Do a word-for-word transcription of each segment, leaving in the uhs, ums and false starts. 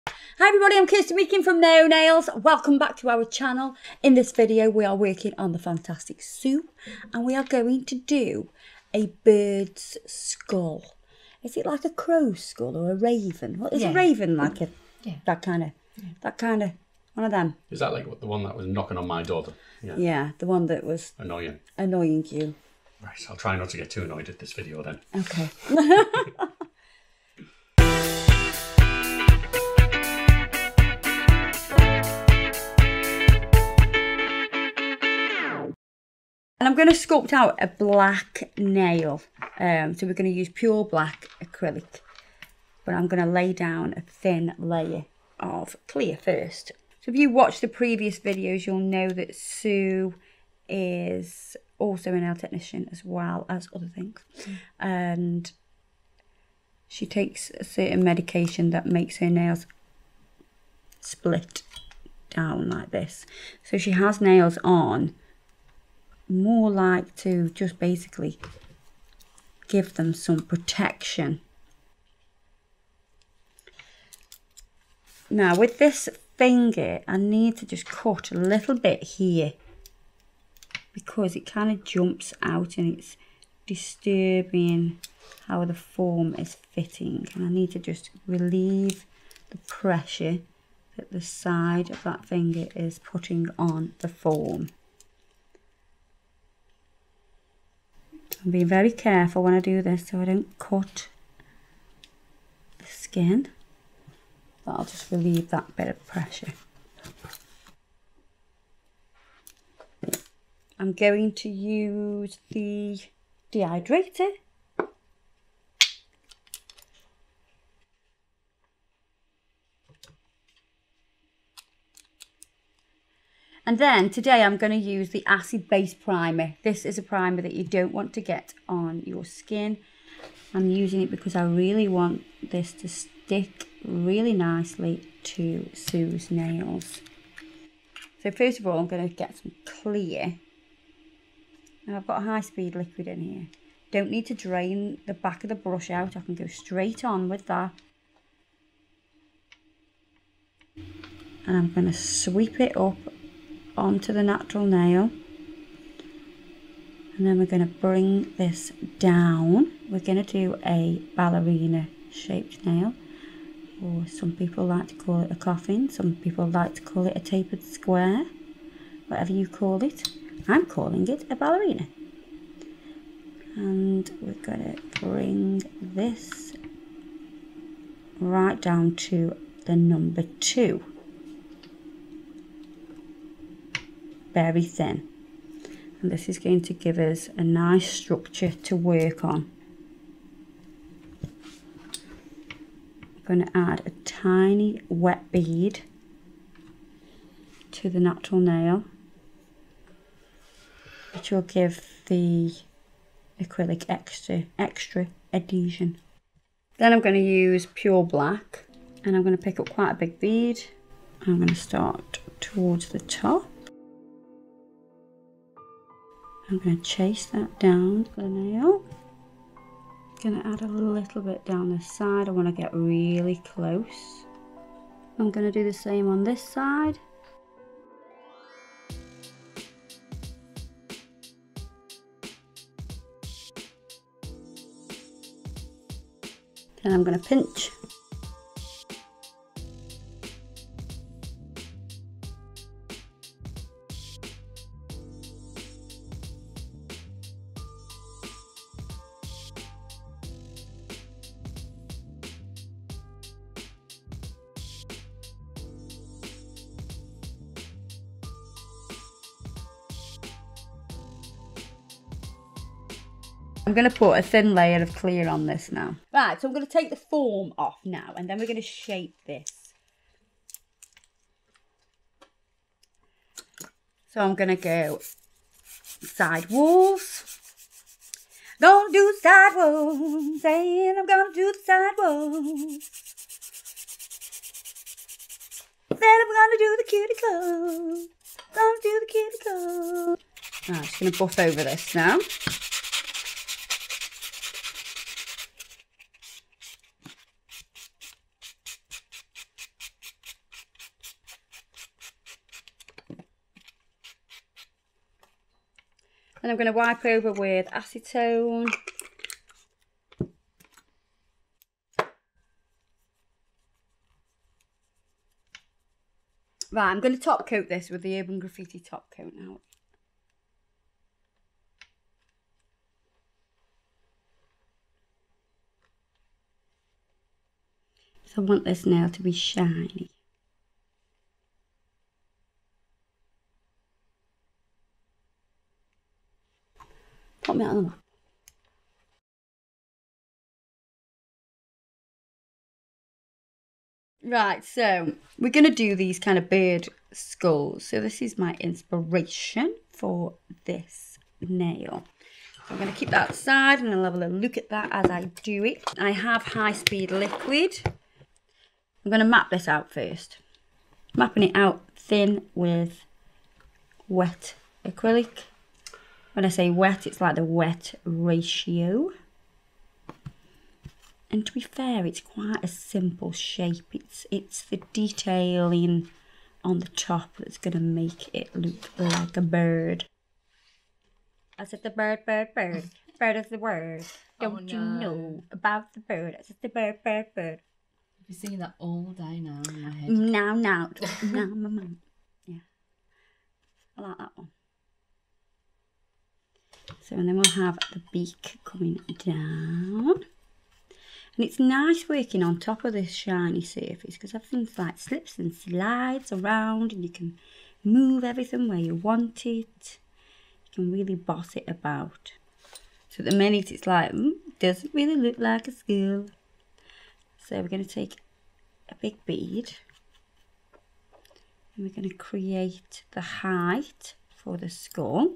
Hi everybody, I'm Kirsty speaking from Naio Nails. Welcome back to our channel. In this video we are working on the fantastic Sue and we are going to do a bird's skull. Is it like a crow's skull or a raven? What is yeah. a raven like? A yeah. that kind of yeah. that kind of one of them. Is that like the one that was knocking on my door? Yeah. Yeah, the one that was annoying. Annoying you. Right, I'll try not to get too annoyed at this video then. Okay. And I'm going to sculpt out a black nail. Um, so we're going to use pure black acrylic. But I'm going to lay down a thin layer of clear first. So if you watched the previous videos, you'll know that Sue is also a nail technician as well as other things. Mm. And she takes a certain medication that makes her nails split down like this. So she has nails on more like to just basically give them some protection. Now with this finger I need to just cut a little bit here because it kind of jumps out and it's disturbing how the form is fitting, and I need to just relieve the pressure that the side of that finger is putting on the form. I'm being very careful when I do this so I don't cut the skin, but I'll just relieve that bit of pressure. I'm going to use the dehydrator. And then today I'm going to use the acid base primer. This is a primer that you don't want to get on your skin. I'm using it because I really want this to stick really nicely to Sue's nails. So first of all I'm going to get some clear. Now I've got a high speed liquid in here. Don't need to drain the back of the brush out. I can go straight on with that. And I'm going to sweep it up onto the natural nail, and then we're going to bring this down. We're going to do a ballerina shaped nail, or some people like to call it a coffin, some people like to call it a tapered square, whatever you call it. I'm calling it a ballerina. And we're going to bring this right down to the number two. Very thin, and this is going to give us a nice structure to work on. I'm going to add a tiny wet bead to the natural nail, which will give the acrylic extra extra adhesion. Then I'm going to use pure black, and I'm going to pick up quite a big bead. I'm going to start towards the top. I'm going to chase that down the nail. I'm going to add a little bit down the side. I want to get really close. I'm going to do the same on this side. Then I'm going to pinch. I'm going to put a thin layer of clear on this now. Right, so I'm going to take the form off now, and then we're going to shape this. So I'm going to go side walls. Gonna do side walls, saying I'm going to do the side walls. Then I'm going to do the cuticle. Gonna do the cuticle. Right, I'm just going to buff over this now. And I'm going to wipe over with acetone. Right, I'm going to top coat this with the Urban Graffiti top coat now. So I want this nail to be shiny. Put me on the map. Right, so we're going to do these kind of bird skulls. So this is my inspiration for this nail. So I'm going to keep that aside and I'll have a little look at that as I do it. I have high-speed liquid. I'm going to map this out first. Mapping it out thin with wet acrylic. When I say wet, it's like the wet ratio. And to be fair, it's quite a simple shape. It's it's the detailing on the top that's going to make it look like a bird. I said the bird, bird, bird. Bird is the word. Don't oh, no. you know about the bird? I said the bird, bird, bird. I've been singing that all day now in my head. Now, now, now, my mum. Yeah. I like that one. So, and then we'll have the beak coming down. And it's nice working on top of this shiny surface because everything's like slips and slides around and you can move everything where you want it. You can really boss it about. So at the minute it's like, mm, doesn't really look like a skull. So we're going to take a big bead and we're going to create the height for the skull.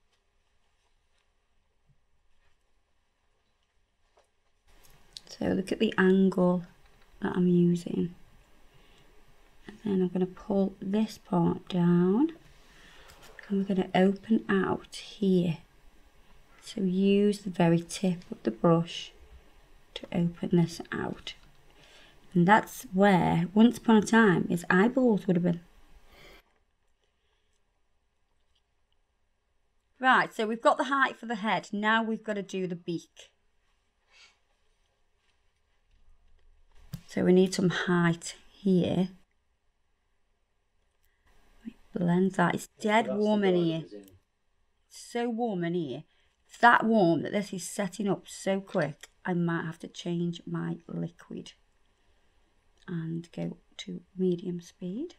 So look at the angle that I'm using. And then I'm going to pull this part down. And we're going to open out here. So use the very tip of the brush to open this out. And that's where, once upon a time, his eyeballs would have been. Right, so we've got the height for the head. Now we've got to do the beak. So we need some height here. Blend that. It's dead so warm in here. In. It's so warm in here. It's that warm that this is setting up so quick. I might have to change my liquid and go to medium speed.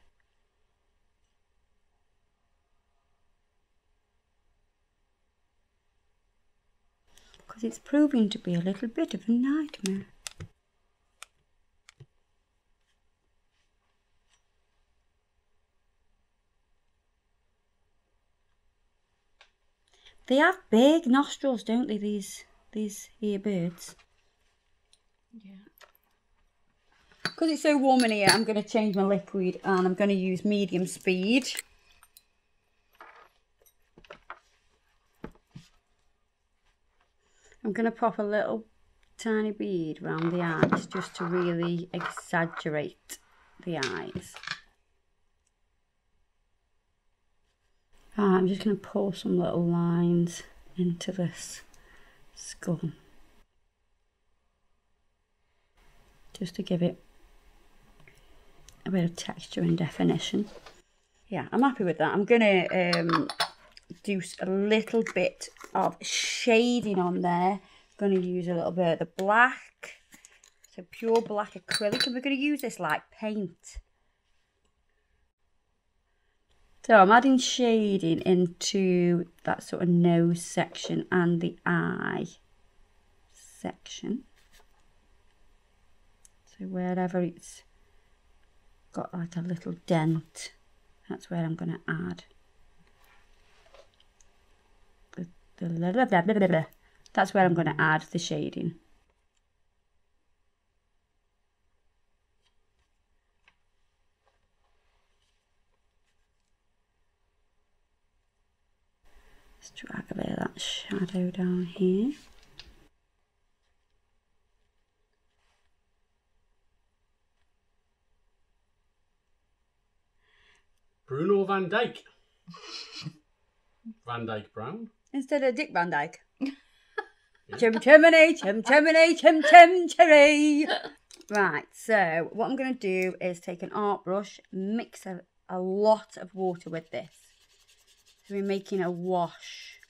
Because it's proving to be a little bit of a nightmare. They have big nostrils, don't they, these these here birds? Yeah. Because it's so warm in here, I'm going to change my liquid and I'm going to use medium speed. I'm going to pop a little tiny bead around the eyes just to really exaggerate the eyes. I'm just going to pull some little lines into this skull. Just to give it a bit of texture and definition. Yeah, I'm happy with that. I'm going to um, do a little bit of shading on there. I'm going to use a little bit of the black. So pure black acrylic. And we're going to use this like paint. So I'm adding shading into that sort of nose section and the eye section. So wherever it's got like a little dent, that's where I'm going to add. The, the, blah, blah, blah, blah, blah. That's where I'm going to add the shading. Let's drag a bit of that shadow down here. Bruno Van Dyke. Van Dyke Brown. instead of Dick Van Dyke. Chim chimney, chim chimney, chim chim cherry. Right, so what I'm going to do is take an art brush, mix a, a lot of water with this. So we're making a wash.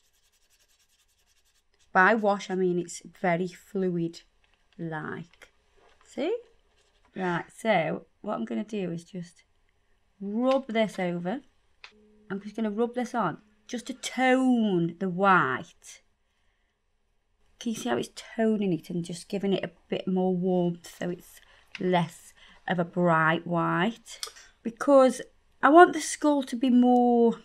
By wash, I mean it's very fluid-like. See? Right, so what I'm going to do is just rub this over. I'm just going to rub this on just to tone the white. Can you see how it's toning it and just giving it a bit more warmth so it's less of a bright white? Because I want the skull to be more,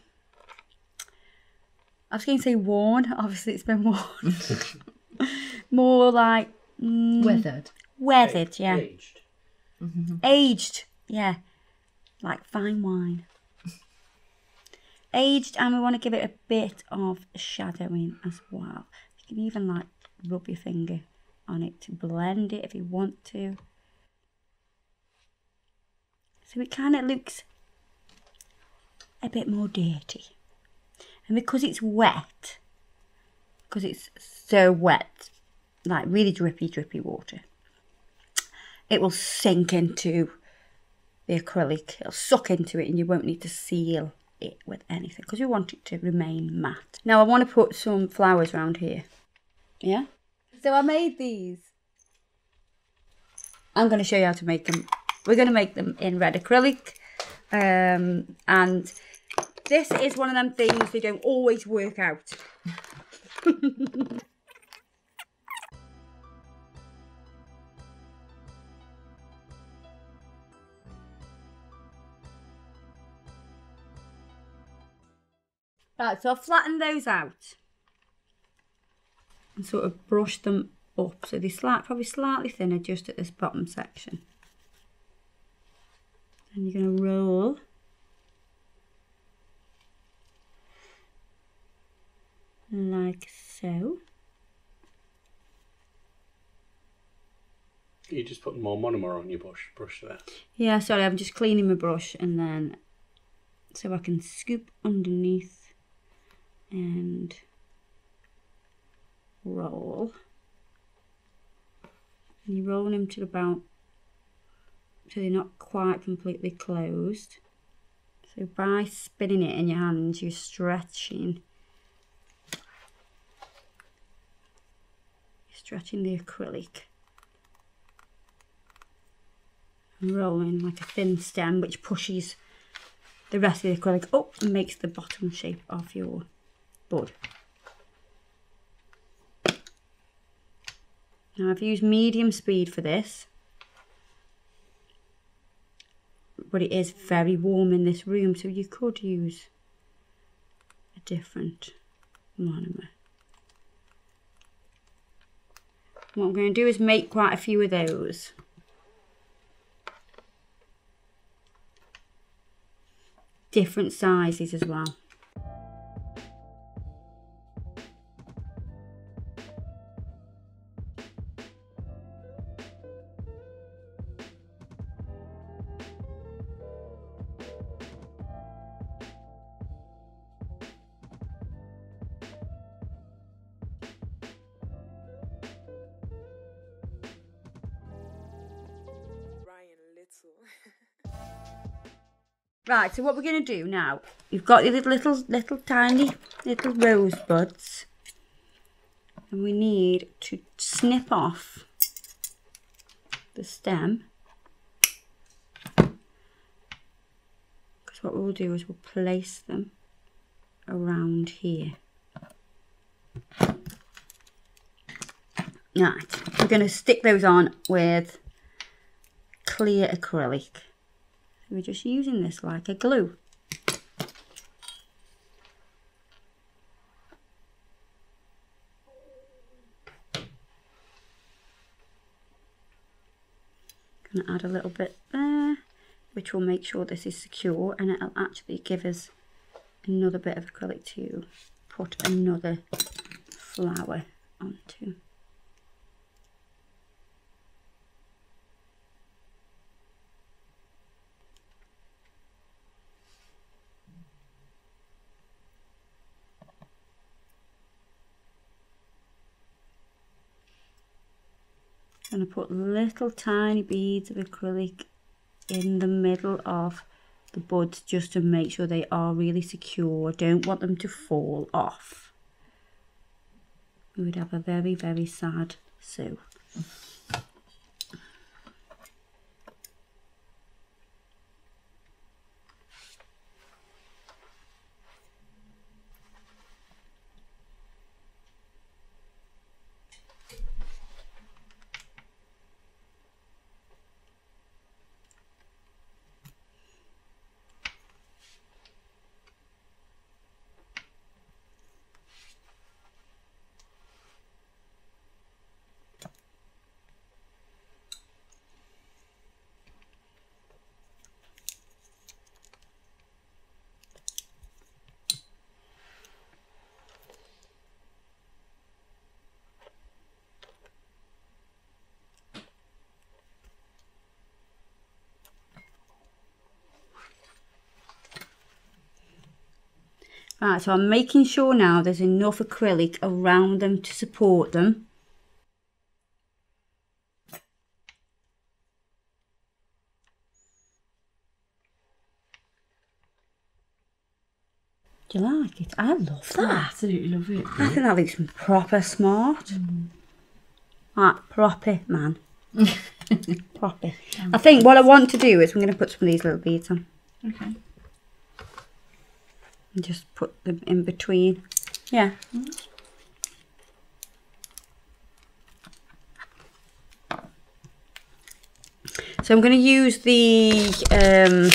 I was going to say worn, obviously it's been worn. More like... Mm, weathered. Weathered, yeah. Aged. Mm-hmm. Aged, yeah. Like fine wine. Aged, and we want to give it a bit of shadowing as well. You can even like rub your finger on it to blend it if you want to. So it kind of looks a bit more dirty. And because it's wet, because it's so wet, like really drippy, drippy water, it will sink into the acrylic. It'll suck into it and you won't need to seal it with anything because you want it to remain matte. Now I want to put some flowers around here. Yeah? So I made these. I'm going to show you how to make them. We're going to make them in red acrylic. Um, and this is one of them things they don't always work out. Right, so I'll flatten those out and sort of brush them up so they're slight, probably slightly thinner just at this bottom section. And you're going to roll like so. You just put more monomer on your brush, brush there. Yeah, sorry, I'm just cleaning my brush and then so I can scoop underneath and roll. And you roll them to about so they're not quite completely closed. So by spinning it in your hands, you're stretching, you're stretching the acrylic and rolling like a thin stem, which pushes the rest of the acrylic up and makes the bottom shape of your bud. Now I've used medium speed for this, but it is very warm in this room, so you could use a different monomer. What I'm going to do is make quite a few of those. Different sizes as well. Right, so what we're going to do now, you've got your little, little, little tiny little rosebuds, and we need to snip off the stem, because what we'll do is we'll place them around here. Right, we're going to stick those on with clear acrylic. We're just using this like a glue. Gonna add a little bit there, which will make sure this is secure, and it'll actually give us another bit of acrylic to put another flower onto. I'm going to put little tiny beads of acrylic in the middle of the buds just to make sure they are really secure. Don't want them to fall off. We would have a very, very sad Sue. Right, so I'm making sure now there's enough acrylic around them to support them. Do you like it? I love that. I absolutely love it. I think that looks proper smart. Mm. Right, proper, man. Proper. I think what I want to do is I'm going to put some of these little beads on. Okay. And just put them in between. Yeah. Mm. So I'm going to use the um,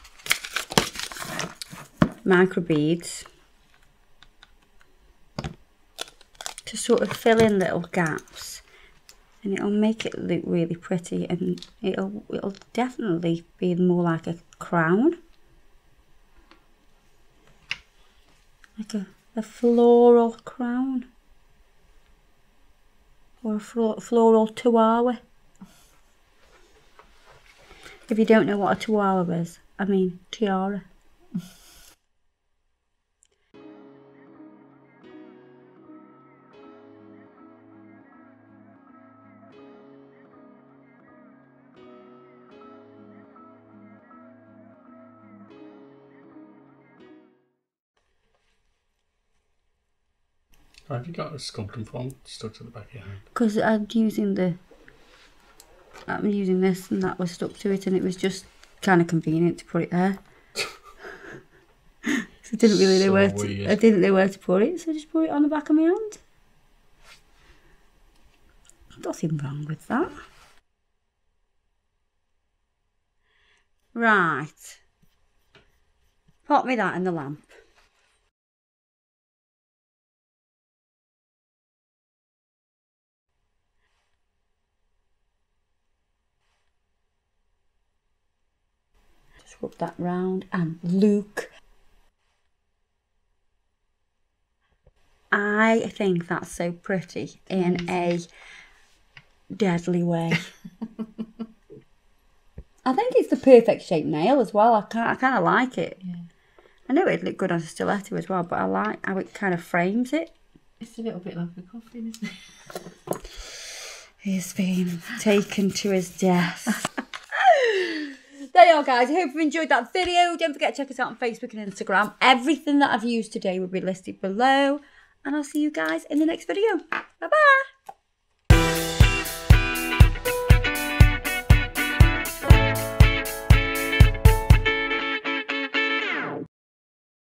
micro beads to sort of fill in little gaps, and it'll make it look really pretty, and it'll it'll definitely be more like a crown, like a, a floral crown or a flo floral tiara. If you don't know what a tiara is, I mean tiara. Have you got a sculpting foam stuck to the back of your hand? Because I'm using the, I'm using this, and that was stuck to it, and it was just kind of convenient to put it there. So I didn't really know So where weird. to, I didn't know where to put it, so I just put it on the back of my hand. Nothing wrong with that. Right. Pop me that in the lamp. Just rub that round, and look. I think that's so pretty in a deadly way. I think it's the perfect shape nail as well. I kind I kind of like it. Yeah. I know it'd look good on a stiletto as well, but I like how it kind of frames it. It's a little bit like a coffin, isn't it? He's been taken to his death. There you are, guys. I hope you enjoyed that video. Don't forget to check us out on Facebook and Instagram. Everything that I've used today will be listed below. And I'll see you guys in the next video. Bye-bye.